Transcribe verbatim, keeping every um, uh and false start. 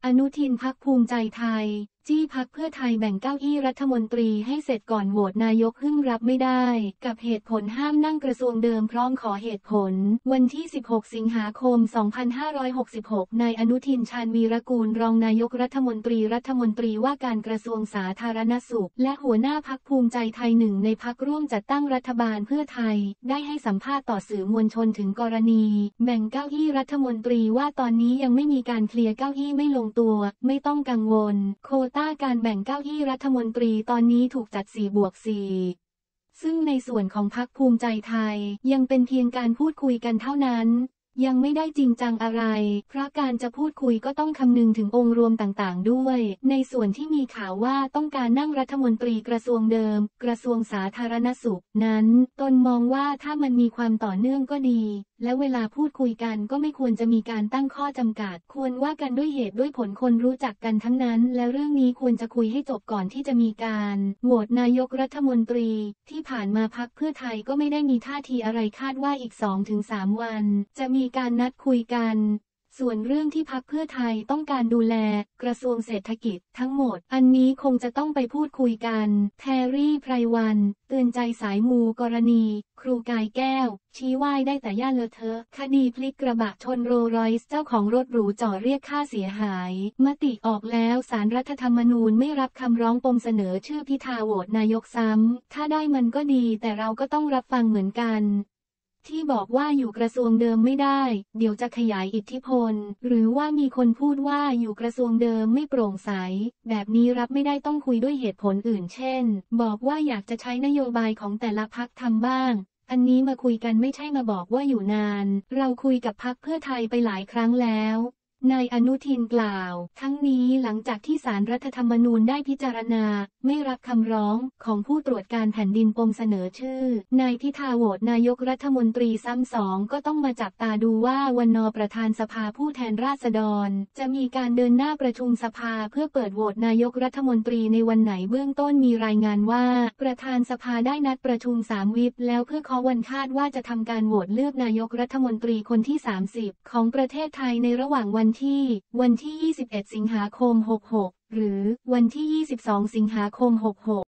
อนุทินพรรคภูมิใจไทยจี้พรรคเพื่อไทยแบ่งเก้าอี้รัฐมนตรีให้เสร็จก่อนโหวตนายกหึ่งรับไม่ได้กับเหตุผลห้ามนั่งกระทรวงเดิมพร้อมขอเหตุผลวันที่สิบหกสิงหาคมสองพันห้าร้อยหกสิบหกนายอนุทินชาญวีรกูลรองนายกรัฐมนตรีรัฐมนตรีว่าการกระทรวงสาธารณสุขและหัวหน้าพรรคภูมิใจไทยหนึ่งในพรรคร่วมจัดตั้งรัฐบาลเพื่อไทยได้ให้สัมภาษณ์ต่อสื่อมวลชนถึงกรณีแบ่งเก้าอี้รัฐมนตรีว่าตอนนี้ยังไม่มีการเคลียร์เก้าอี้ไม่ลงตัวไม่ต้องกังวลโควต้าการแบ่งเก้าอี้รัฐมนตรีตอนนี้ถูกจัดสี่บวกสี่ซึ่งในส่วนของพรรคภูมิใจไทยยังเป็นเพียงการพูดคุยกันเท่านั้นยังไม่ได้จริงจังอะไรเพราะการจะพูดคุยก็ต้องคำนึงถึงองค์รวมต่างๆด้วยในส่วนที่มีข่าวว่าต้องการนั่งรัฐมนตรีกระทรวงเดิมกระทรวงสาธารณสุขนั้นตนมองว่าถ้ามันมีความต่อเนื่องก็ดีและเวลาพูดคุยกันก็ไม่ควรจะมีการตั้งข้อจำกัดควรว่ากันด้วยเหตุด้วยผลคนรู้จักกันทั้งนั้นและเรื่องนี้ควรจะคุยให้จบก่อนที่จะมีการโหวตนายกรัฐมนตรีที่ผ่านมาพรรคเพื่อไทยก็ไม่ได้มีท่าทีอะไรคาดว่าอีก สองถึงสาม วันจะมีการนัดคุยกันส่วนเรื่องที่พรรคเพื่อไทยต้องการดูแลกระทรวงเศรษฐกิจทั้งหมดอันนี้คงจะต้องไปพูดคุยกันแพรรี่ไพรวันเตือนใจสายมูกรณีครูกายแก้วชี้ว่ายได้แต่ย่าเลอะเทอะคดีพลิกกระบะชนโรลส์รอยซ์เจ้าของรถหรูจ่อเรียกค่าเสียหายมติออกแล้วศาลรัฐธรรมนูญไม่รับคำร้องปมเสนอชื่อพิธาโหวตนายกซ้ำถ้าได้มันก็ดีแต่เราก็ต้องรับฟังเหมือนกันที่บอกว่าอยู่กระทรวงเดิมไม่ได้เดี๋ยวจะขยายอิทธิพลหรือว่ามีคนพูดว่าอยู่กระทรวงเดิมไม่โปร่งใสแบบนี้รับไม่ได้ต้องคุยด้วยเหตุผลอื่นเช่นบอกว่าอยากจะใช้นโยบายของแต่ละพรรคทำบ้างอันนี้มาคุยกันไม่ใช่มาบอกว่าอยู่นานเราคุยกับพรรคเพื่อไทยไปหลายครั้งแล้วนายอนุทินกล่าวทั้งนี้หลังจากที่ศาลรัฐธรรมนูญได้พิจารณาไม่รับคำร้องของผู้ตรวจการแผ่นดินปมเสนอชื่อนายพิธาโหวตนายกรัฐมนตรีซ้ำสองก็ต้องมาจับตาดูว่าวันนประธานสภาผู้แทนราษฎรจะมีการเดินหน้าประชุมสภาเพื่อเปิดโหวตนายกรัฐมนตรีในวันไหนเบื้องต้นมีรายงานว่าประธานสภาได้นัดประชุมสามวิปแล้วเพื่อเคาะวันคาดว่าจะทำการโหวตเลือกนายกรัฐมนตรีคนที่สามสิบของประเทศไทยในระหว่างวันที่วันที่ยี่สิบเอ็ดสิงหาคมหกหกหรือวันที่ยี่สิบสองสิงหาคมหกหก